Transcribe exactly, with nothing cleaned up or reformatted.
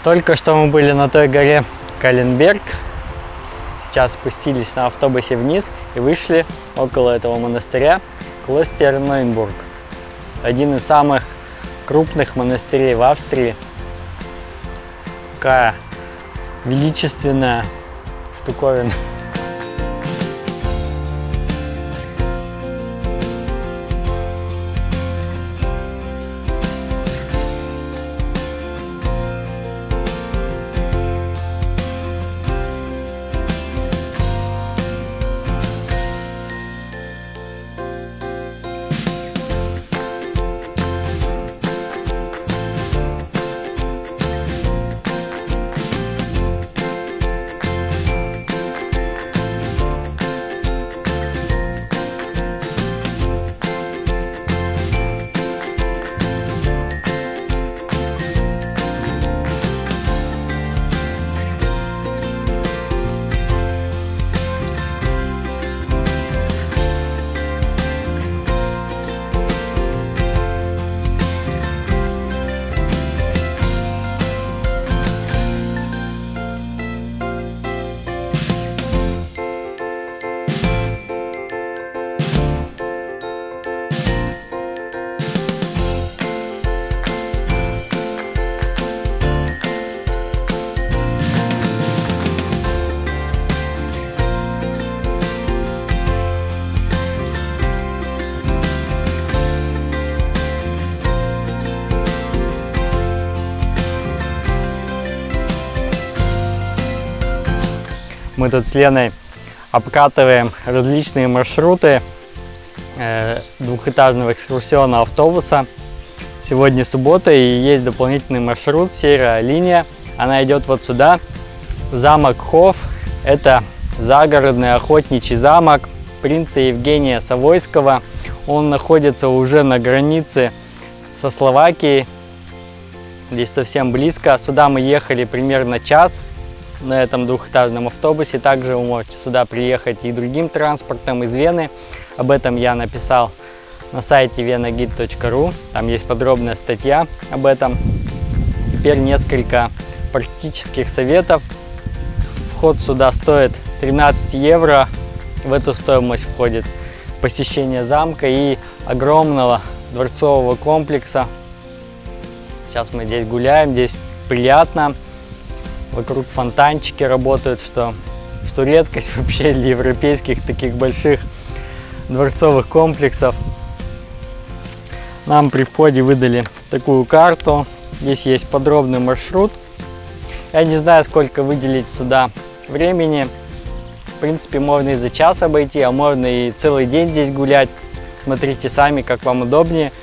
Только что мы были на той горе Каленберг. Сейчас спустились на автобусе вниз и вышли около этого монастыря Клостер-Нойнбург. Один из самых крупных монастырей в Австрии. Такая величественная штуковина. Мы тут с Леной обкатываем различные маршруты э, двухэтажного экскурсионного автобуса. Сегодня суббота и есть дополнительный маршрут, серая линия. Она идет вот сюда, замок Хоф. Это загородный охотничий замок принца Евгения Савойского. Он находится уже на границе со Словакией, здесь совсем близко. Сюда мы ехали примерно час на этом двухэтажном автобусе. Также вы можете сюда приехать и другим транспортом из Вены. Об этом я написал на сайте венагид точка ру. Там есть подробная статья об этом. Теперь несколько практических советов. Вход сюда стоит тринадцать евро. В эту стоимость входит посещение замка и огромного дворцового комплекса. Сейчас мы здесь гуляем, здесь приятно. Вокруг фонтанчики работают, что, что редкость вообще для европейских таких больших дворцовых комплексов. Нам при входе выдали такую карту. Здесь есть подробный маршрут. Я не знаю, сколько выделить сюда времени. В принципе, можно и за час обойти, а можно и целый день здесь гулять. Смотрите сами, как вам удобнее.